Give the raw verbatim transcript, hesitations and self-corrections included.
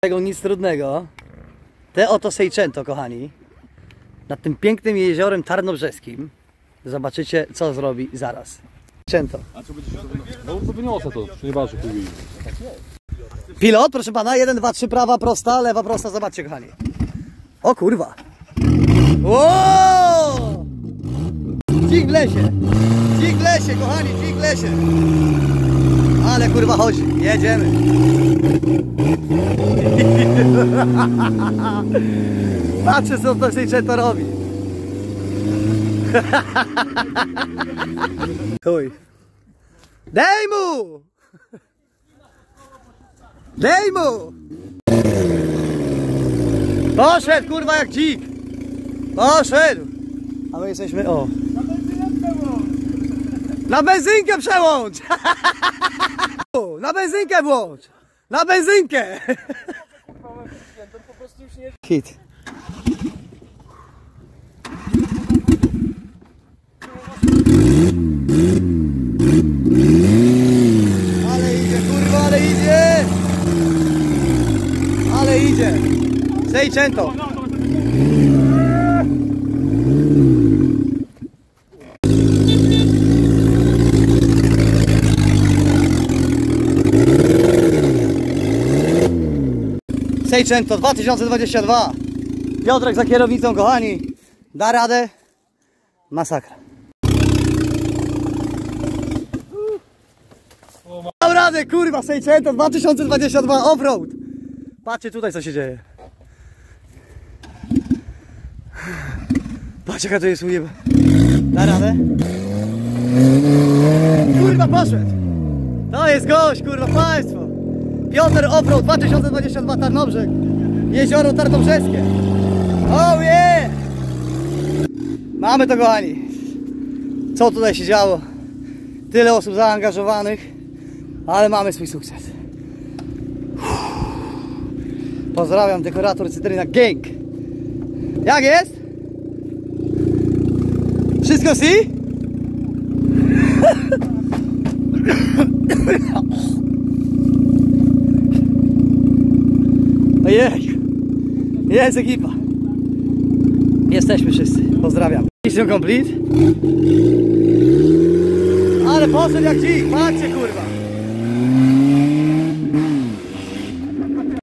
Nic trudnego. Te oto Seicento, kochani. Nad tym pięknym jeziorem tarnobrzeskim. Zobaczycie, co zrobi zaraz. Seicento. No to wyniosę to, nie ważne. Pilot, proszę pana, jeden, dwa, trzy, prawa prosta, lewa prosta, zobaczcie, kochani. O kurwa. Ło! Dzik w lesie. Dzik w lesie, kochani, dzik w lesie. Ale kurwa chodzi, jedziemy. Patrzcie, co to Seicento robi. Chuj. Dej mu! Dej mu! Poszedł, kurwa, jak dzik! Poszedł! A my jesteśmy, o... Na benzynkę przełącz! Na benzynkę włącz! Na benzynkę! Hit. Ale idzie, kurwa, ale idzie! Ale idzie! Seicento! Seicento dwa tysiące dwadzieścia dwa. Piotrek za kierownicą, kochani. Da radę? Masakra. Dał radę, kurwa, Seicento dwa tysiące dwadzieścia dwa offroad. Patrzcie tutaj, co się dzieje. Patrzcie, jaka to jest ujeba. Da radę? Kurwa, poszedł. To jest gość, kurwa, państwo. Piotr Offroad dwa tysiące dwadzieścia dwa Tarnobrzeg. Jezioro Tarnobrzeskie. Oh yeah! Mamy to, kochani. Co tutaj się działo? Tyle osób zaangażowanych, ale mamy swój sukces. Pozdrawiam, dekorator Cytryna Gang. Jak jest? Wszystko si? Ojej, jest ekipa. Jesteśmy wszyscy. Pozdrawiam. Mission complete. Ale poszedł jak dzik, patrzcie, kurwa.